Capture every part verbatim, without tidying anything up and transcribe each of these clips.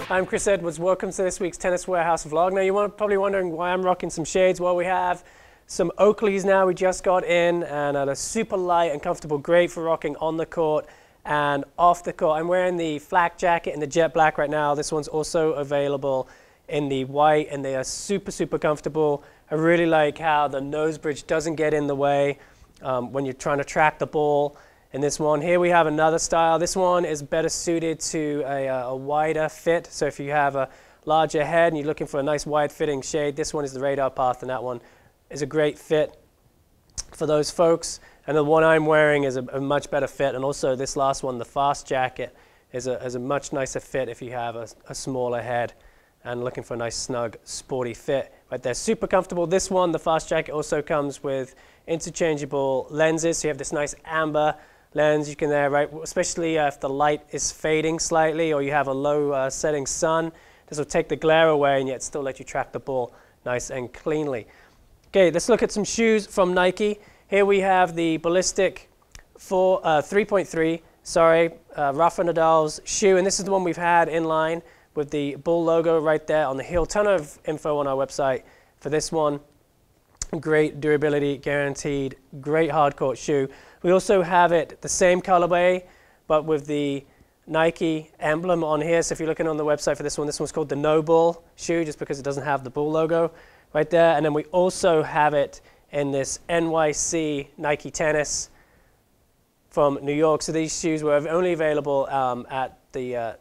I'm Chris Edwards. Welcome to this week's Tennis Warehouse vlog. Now you're probably wondering why I'm rocking some shades. Well, we have some Oakleys now we just got in, and uh, they're super light and comfortable, great for rocking on the court and off the court. I'm wearing the flak jacket in the jet black right now. This one's also available in the white, and they are super, super comfortable. I really like how the nose bridge doesn't get in the way um, when you're trying to track the ball. In this one here we have another style. This one is better suited to a, a wider fit. So if you have a larger head and you're looking for a nice wide fitting shade, this one is the Radar Path, and that one is a great fit for those folks. And the one I'm wearing is a, a much better fit. And also this last one, the Fast Jacket, is a, is a much nicer fit if you have a, a smaller head and looking for a nice snug sporty fit. Right, they're super comfortable. This one, the Fast Jacket, also comes with interchangeable lenses. So you have this nice amber lens you can there, right, especially uh, if the light is fading slightly or you have a low uh, setting sun. This will take the glare away and yet still let you track the ball nice and cleanly. Okay, let's look at some shoes from Nike. Here we have the Ballistic uh, three point three, sorry, uh, Rafa Nadal's shoe, and this is the one we've had in line with the Bull logo right there on the heel. Ton of info on our website for this one. Great durability, guaranteed, great hard court shoe. We also have it the same colorway, but with the Nike emblem on here. So if you're looking on the website for this one, this one's called the No Bull shoe, just because it doesn't have the Bull logo right there. And then we also have it in this N Y C Nike Tennis from New York. So these shoes were only available um, at the uh,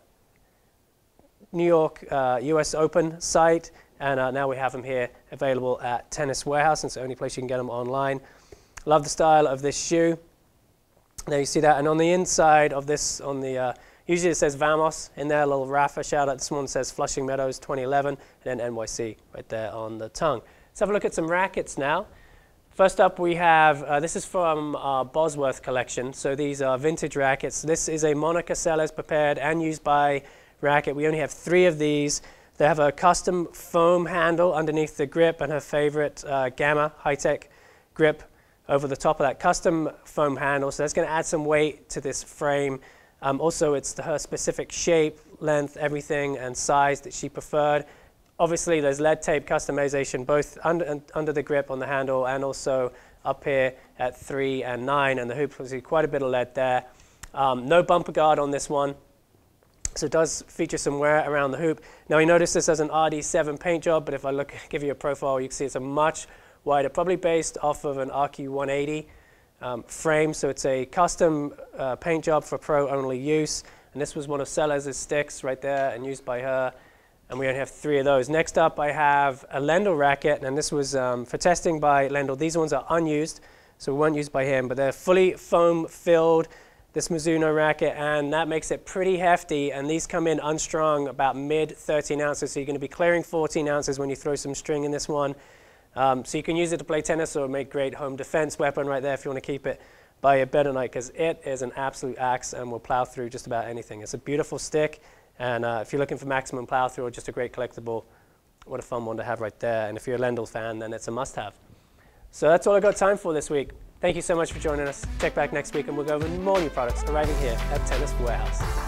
New York uh, U S Open site, and uh, now we have them here available at Tennis Warehouse, and it's the only place you can get them online. Love the style of this shoe. There you see that, and on the inside of this, on the uh, usually it says Vamos in there, a little Rafa shout out. This one says Flushing Meadows twenty eleven, and then N Y C right there on the tongue. Let's have a look at some rackets now. First up we have, uh, this is from our Bosworth collection, so these are vintage rackets. This is a Monica Seles prepared and used by racket. We only have three of these. They have a custom foam handle underneath the grip and her favorite uh, Gamma high-tech grip over the top of that custom foam handle. So that's going to add some weight to this frame. Um, also, it's her specific shape, length, everything, and size that she preferred. Obviously, there's lead tape customization both under, under the grip on the handle and also up here at three and nine, and the hoop, you see quite a bit of lead there. Um, no bumper guard on this one. So it does feature some wear around the hoop. Now you notice this has an R D seven paint job, but if I look, give you a profile, you can see it's a much wider, probably based off of an R Q one eighty um, frame. So it's a custom uh, paint job for pro-only use. And this was one of Seles's sticks right there and used by her. And we only have three of those. Next up, I have a Lendl racket, and this was um, for testing by Lendl. These ones are unused, so weren't used by him, but they're fully foam filled. This Mizuno racket, and that makes it pretty hefty, and these come in unstrung about mid thirteen ounces, so you're going to be clearing fourteen ounces when you throw some string in this one. Um, so you can use it to play tennis or make great home defense weapon right there if you want to keep it by your bed at night, because it is an absolute axe and will plow through just about anything. It's a beautiful stick, and uh, if you're looking for maximum plow through or just a great collectible, what a fun one to have right there. And if you're a Lendl fan, then it's a must-have. So that's all I got time for this week. Thank you so much for joining us. Check back next week and we'll go over more new products arriving here at Tennis Warehouse.